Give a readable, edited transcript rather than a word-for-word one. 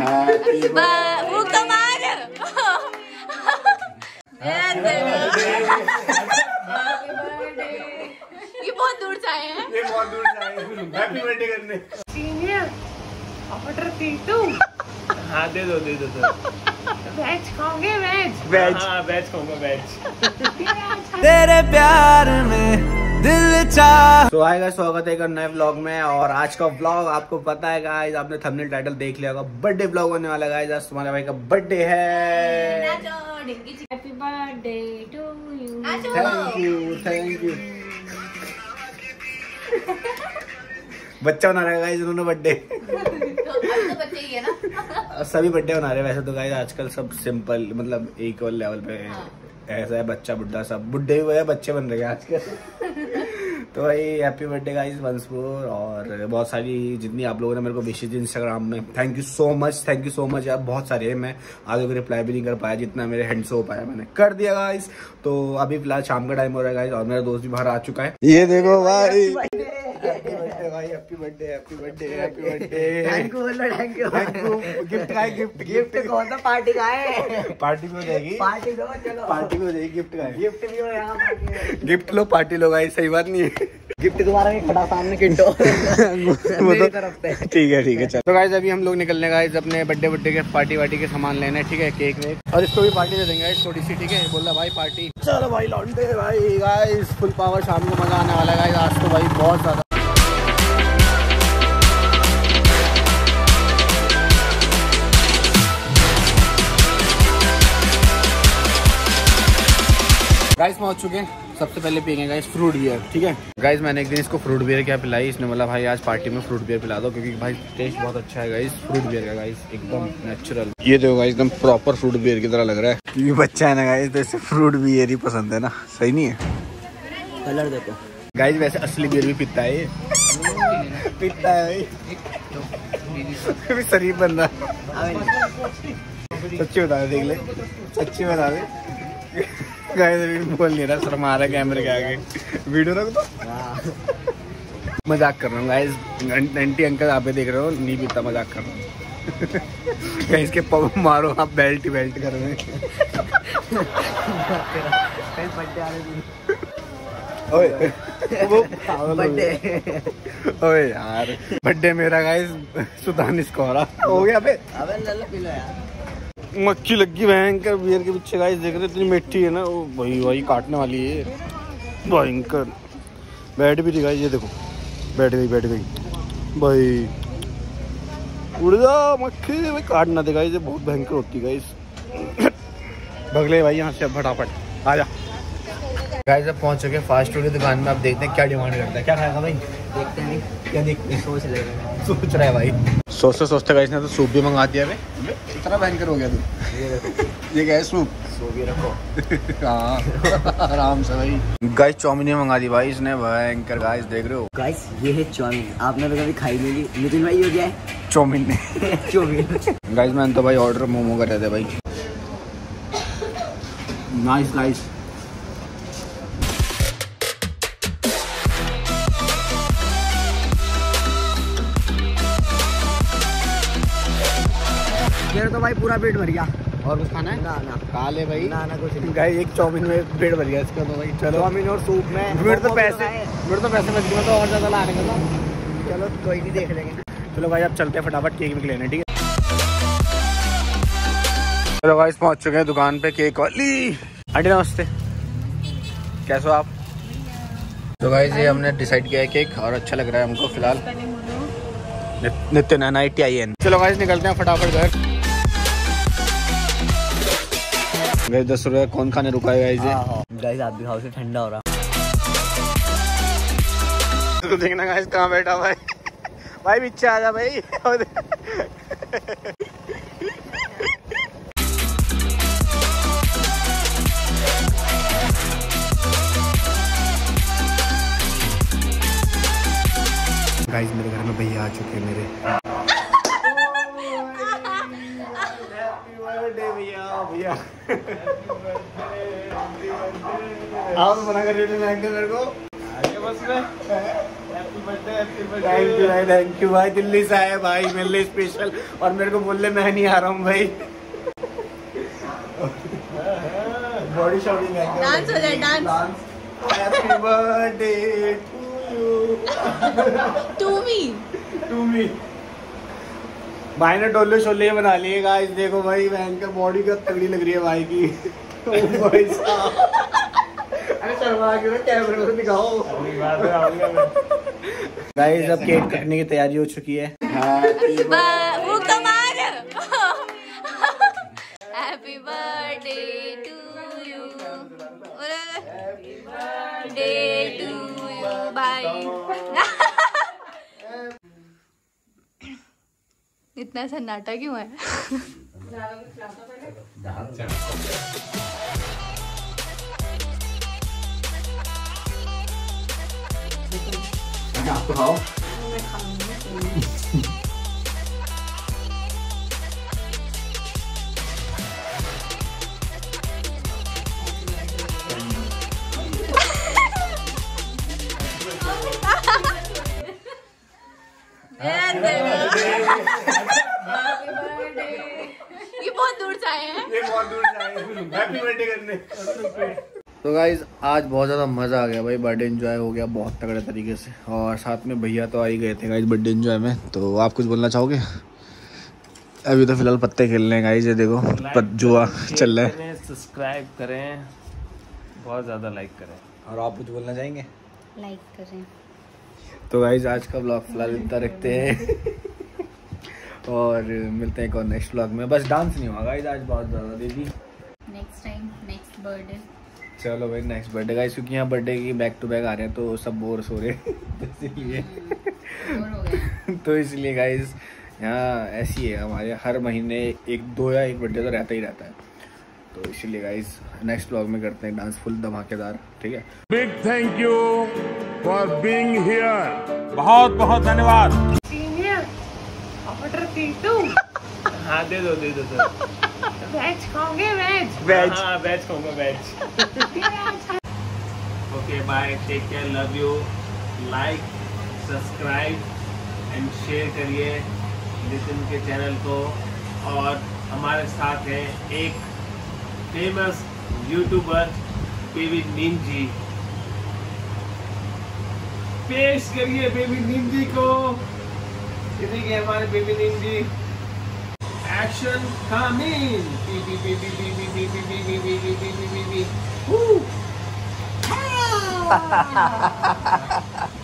वो कमाल ये बहुत दूर से आए हैं, ये बहुत दूर से आए हैं हैप्पी बर्थडे करने। सीनियर ऑर्डर दी तू? हाँ दे दो दे दो। वेज खाओगे? वेज वेज खाऊंगा वेज। तेरे प्यार में दिल चाह। तो आएगा स्वागत है एक नए व्लॉग में। और आज का व्लॉग आपको पता है गाइस, आपने थंबनेल टाइटल देख लिया होगा, बर्थडे व्लॉग होने वाला है गाइस। आज तुम्हारे भाई का बर्थडे है। Happy birthday to you. Thank you. बच्चा बना रहा है गाइस इन्होंने बर्थडे। तो बच्चे ही है ना। सभी बर्थडे बना रहे हैं वैसे तो गाइस आजकल, सब सिंपल मतलब इक्वल लेवल पे ऐसा है। बच्चा बुढ़ा सब, बुढ़े भी हुए हैं बच्चे बन रहे हैं आजकल। तो भाई happy birthday guys once more. और बहुत सारी जितनी आप लोगों ने मेरे को विशेष इंस्टाग्राम में, थैंक यू सो मच यार, बहुत सारे हैं। मैं आगे को रिप्लाई भी नहीं कर पाया, जितना मेरे हैंड से हो पाया मैंने कर दिया गाइस। तो अभी फिलहाल शाम का टाइम हो रहा है गाइस और मेरा दोस्त भी बाहर आ चुका है। ये देखो भाई, happy birthday happy birthday happy birthday. Thank you. Gift का है, गिफ्ट कौन सा पार्टी का है? पार्टी भी हो जाएगी, पार्टी दो चलो। पार्टी भी हो जाएगी, गिफ्ट का है। गिफ्ट भी हो यहाँ पार्टी। गिफ्ट लो पार्टी लो गाइस, सही बात नहीं है। गिफ्ट तुम्हारा ही खड़ा सामने किंटो मेरी तरफ से। ठीक है चलो। तो गाइस अभी हम लोग निकलने गाइस अपने बर्थडे के पार्टी वार्टी के सामान लेने, ठीक है, केक वेक, और इसको भी पार्टी दे देंगे गाइस थोड़ी सी, ठीक है। बोल रहा भाई पार्टी, चलो भाई लौंडे भाई गाइस फुल पावर, शाम को मजा आने वाला है गाइस आज तो भाई बहुत ज्यादा। गाइस पहुंच चुके हैं। सबसे पहले पियेंगे गाइस फ्रूट बियर, ठीक है गाइस। मैंने एक दिन इसको फ्रूट बियर क्या पिलाई, इसने बोला भाई आज पार्टी में फ्रूट बियर पिला दो, क्योंकि भाई टेस्ट बहुत अच्छा है गाइस फ्रूट बियर का गाइस, एकदम नेचुरल। ये देखो गाइस एकदम प्रॉपर फ्रूट बियर की तरह लग रहा है, क्योंकि बच्चा है ना गाइस तो इसे फ्रूट बियर ही पसंद है ना, सही नहीं है? कलर देखो गाइस वैसे असली बियर भी पीता है ये। पीता है भाई, शरीफ बन रहा। सच्ची बता दे, देख ले सच्ची बता दे। गाइस बोल नहीं रहा, शर्मा रहा है कैमरे के आगे। वीडियो रख दो। मजाक कर रहा हूँ गाइस, आंटी अंकल आप देख रहे हो, नहीं पीता, मजाक कर रहा हूँ। गाइस के पग मारो आप, बेल्ट कर रहे हैं। ओए यार बर्थडे मेरा गाइस, सुधान इसको हो गया बे। मक्खी लगी भयंकर बियर के पीछे गाइस, देख रहे इतनी मिट्टी है ना वो, वही काटने वाली है भयंकर। बैठ भी रही गाइस, ये देखो बैठ गई भाई, उड़ जा मक्खी भाई, काटना दे गाइस, ये बहुत भयंकर होती है गाइस। भगले भाई यहाँ से फटाफट आ जा। गाइस अब पहुंच चुके फास्ट फूड की दुकान में, अब देखते हैं क्या डिमांड करता है, क्या खाएगा भाई, देखते हैं क्या देखते हैं, सोच रहा है भाई। सोचते गाइस ने तो सूप भी मंगा दिया है, इतना भयंकर हो गया तू। ये क्या है सूप भी रखो। हाँ आराम से भाई। गाइस चाउमीन मंगा दी भाई इसने, भयंकर गाइस देख रहे हो गाइस, ये है चाउमीन, आपने तो कभी खाई नहीं। नितिन भाई हो गया है चाउमीन ने। चाउमीन गाइस मैंने तो भाई ऑर्डर मोमो कर रहे थे भाई। Nice guys. मेरा तो भाई पूरा पेट भर गया। और कुछ खाना है? ना खा ले भाई। ना कुछ नहीं। गाइस एक चाउमीन में पेट भर गया इसका तो भाई। चलो चाउमीन और सूप में मेरे तो पैसे बच गए, तो और ज्यादा लाने का। चलो कोई नहीं, देख लेंगे। चलो भाई अब चलते हैं फटाफट केक भी लेने, ठीक है। चलो गाइस पहुंच चुके हैं दुकान पे केक वाली। आंटी नमस्ते, कैसे हो आप? तो गाइस ये हमने डिसाइड किया है केक, और अच्छा लग रहा है हमको फिलहाल। नितिन NITIN। चलो गाइस निकलते हैं फटाफट घर। 10 रुपये कौन खाने रुका है गाइस? गाइस आप भी खाओ, से ठंडा हो रहा। तो देखना गाइस कहाँ बैठा भाई, भाई पीछे आ जा भाई। गाइस मेरे घर में भैया आ चुके हैं मेरे। भैया आप मना कर रहे थे मेरे को, बस में थैंक यू भाई, दिल्ली से आए भाई मेरे लिए स्पेशल, और मेरे को बोलने मैं नहीं आ रहा हूँ भाई। बॉडी शॉटिंग है, डांस हो जाए, dance. Happy birthday to me. भाई ने डोले शोले बना लिए गाइस, देखो भाई बहन का बॉडी का तगड़ी लग रही है भाई की। भाई साहब अरे शर्मा के कैमरे में दिखाओ। गाइस अब केक कटने की तैयारी हो चुकी है। वो कमाल। Happy birthday to you, happy birthday to you भाई। इतना सन्नाटा क्यों है? आप तो खाओ। ये बहुत दूर से आए हैं। हैप्पी बर्थडे करने। तो गाइज आज बहुत ज़्यादा मज़ा आ गया भाई, बर्थडे एंजॉय हो गया बहुत तगड़े तरीके से, और साथ में भैया तो आ ही गए थे गाइज बर्थडे एंजॉय में। तो आप कुछ बोलना चाहोगे? अभी तो फिलहाल पत्ते खेल रहे हैं गाइज, ये देखो जुआ चल रहा है। सब्सक्राइब करें, बहुत ज़्यादा लाइक करें। और आप कुछ बोलना चाहेंगे? लाइक करें। तो गाइज आज का ब्लॉग फिलहाल इतना रखते हैं और मिलते हैं एक और नेक्स्ट ब्लॉग में। बस डांस नहीं हुआ गाइज आज बहुत ज़्यादा दीदी। Next time next birthday. चलो भाई नेक्स्ट बर्थडे गाइस, क्योंकि यहाँ बर्थडे की बैक टू बैक आ रहे हैं तो सब बोर सो रहे हैं इसलिए तो इसलिए गाइस यहाँ ऐसी है हमारे, हर महीने एक दो या एक बर्थडे तो रहता ही रहता है। तो इसीलिए गाइस नेक्स्ट व्लॉग में करते हैं डांस फुल धमाकेदार, ठीक है। Big thank you for being here, बहुत बहुत धन्यवाद। हाँ दे दो वेज खाओगे? वेज हाँ वेज खाऊंगा veg. Okay bye, take care, love you. Like subscribe and share करिए नितिन के चैनल को। और हमारे साथ है एक famous youtuber baby Neem ji, पेश करिए बेबी नीम जी को। देखिए हमारे baby Neem ji, action coming. B B B B B B B B B B B B B B B.